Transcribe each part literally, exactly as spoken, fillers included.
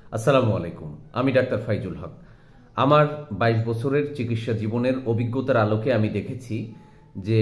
আসসালামু আলাইকুম। আমি ডাক্তার ফাইজুল হক। আমার বাইশ বছরের চিকিৎসা জীবনের অভিজ্ঞতার আলোকে আমি দেখেছি যে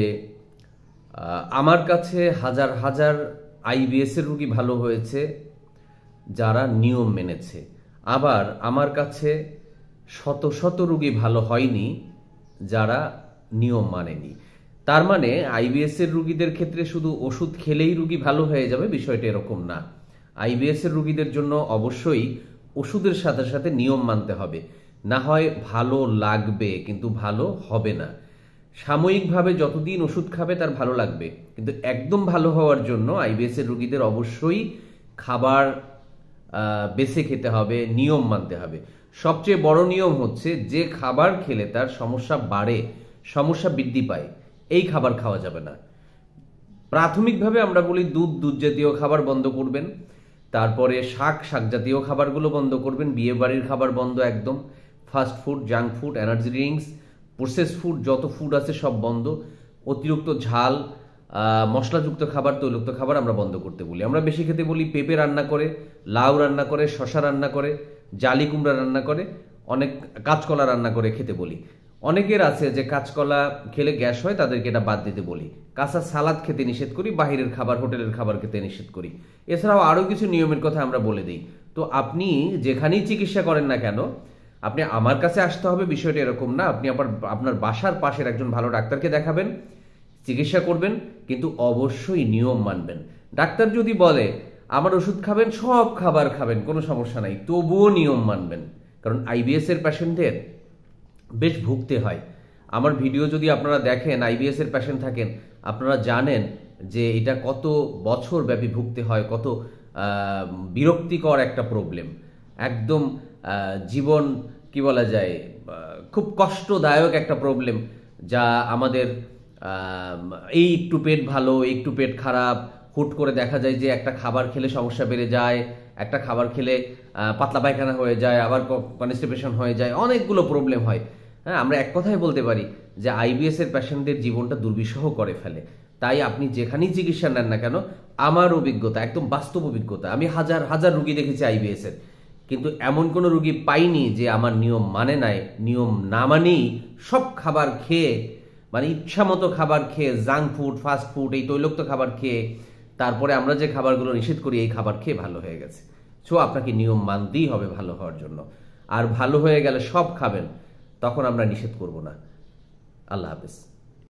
আমার কাছে হাজার হাজার আইবিএস এর রোগী ভালো হয়েছে যারা নিয়ম মেনেছে, আবার আমার কাছে শত শত রোগী ভালো হয়নি যারা নিয়ম মানেনি। তার মানে আইবিএস এর রোগীদের ক্ষেত্রে শুধু ওষুধ খেলেই রোগী ভালো হয়ে যাবে, বিষয়টা এরকম না। আইবিএস এর রোগীদের জন্য অবশ্যই ওষুধের সাথে সাথে নিয়ম মানতে হবে, না হয় ভালো লাগবে কিন্তু ভালো হবে না। সাময়িকভাবে যতদিন ওষুধ খাবে তার ভালো লাগবে, কিন্তু একদম ভালো হওয়ার জন্য আইবিএস এর রোগীদের অবশ্যই খাবার বেছে খেতে হবে, নিয়ম মানতে হবে। সবচেয়ে বড় নিয়ম হচ্ছে যে খাবার খেলে তার সমস্যা বাড়ে, সমস্যা বৃদ্ধি পায়, এই খাবার খাওয়া যাবে না। প্রাথমিকভাবে আমরা বলি দুধ দুধ জাতীয় খাবার বন্ধ করবেন, তারপরে শাক শাক জাতীয় খাবারগুলো বন্ধ করবেন, বিয়ে বাড়ির খাবার বন্ধ একদম, fast food, junk food, energy drinks, process food, যত ফুড আছে সব বন্ধ। অতিরিক্ত ঝাল, মশলাযুক্ত খাবার, তৈলাক্ত খাবার আমরা বন্ধ করতে বলি। আমরা বেশি খেতে বলি পেঁপে রান্না করে, লাউ রান্না করে, শশা রান্না করে, জালি কুমড়া রান্না করে, অনেক কাঁচকলা রান্না করে খেতে বলি। অনেকের আছে যে কাঁচকলা খেলে গ্যাস হয়, তাদেরকে এটা বাদ দিতে বলি। কাঁচা সালাদ খেতে নিষেধ করি, বাহিরের খাবার, হোটেলের খাবার খেতে নিষেধ করি। এছাড়াও আরও কিছু নিয়মের কথা আমরা বলে দিই। তো আপনি যেখানেই চিকিৎসা করেন না কেন, আপনি আমার কাছে আসতে হবে বিষয়টা এরকম না। আপনি আবার আপনার বাসার পাশের একজন ভালো ডাক্তারকে দেখাবেন, চিকিৎসা করবেন, কিন্তু অবশ্যই নিয়ম মানবেন। ডাক্তার যদি বলে আমার ওষুধ খাবেন, সব খাবার খাবেন, কোনো সমস্যা নাই, তবুও নিয়ম মানবেন। কারণ আইবিএস এর পেশেন্টদের বেশ ভুগতে হয়। আমার ভিডিও যদি আপনারা দেখেন, আইবিএস এর পেশেন্ট থাকেন, আপনারা জানেন যে এটা কত বছর ব্যাপী ভুগতে হয়, কত বিরক্তিকর একটা প্রবলেম, একদম জীবন কি বলা যায়, খুব কষ্টদায়ক একটা প্রবলেম, যা আমাদের এই একটু পেট ভালো, একটু পেট খারাপ, হুট করে দেখা যায় যে একটা খাবার খেলে সমস্যা বেড়ে যায়, একটা খাবার খেলে পাতলা পায়খানা হয়ে যায়, আবার কনস্টিপেশন হয়ে যায়, অনেকগুলো প্রবলেম হয়। হ্যাঁ, আমরা এক কথায় বলতে পারি যে আইবিএস এর পেশেন্টদের জীবনটা দুর্বিষহ করে ফেলে। তাই আপনি যেখানেই চিকিৎসা নেন না কেন, আমার অভিজ্ঞতা, একদম বাস্তব অভিজ্ঞতা, আমি হাজার হাজার রুগী দেখেছি আইবিএস এর, কিন্তু এমন কোনো রুগী পাইনি যে আমার নিয়ম মানে নাই, নিয়ম না মানেই সব খাবার খেয়ে, মানে ইচ্ছা মতো খাবার খেয়ে, জাঙ্ক ফুড, ফাস্ট ফুড, এই তৈলাক্ত খাবার খেয়ে, তারপরে আমরা যে খাবারগুলো নিষেধ করি এই খাবার খেয়ে ভালো হয়ে গেছে। সো আপনাকে নিয়ম মানতেই হবে ভালো হওয়ার জন্য। আর ভালো হয়ে গেলে সব খাবেন, তখন আমরা নিষেধ করব না। আল্লাহ হাফেজ।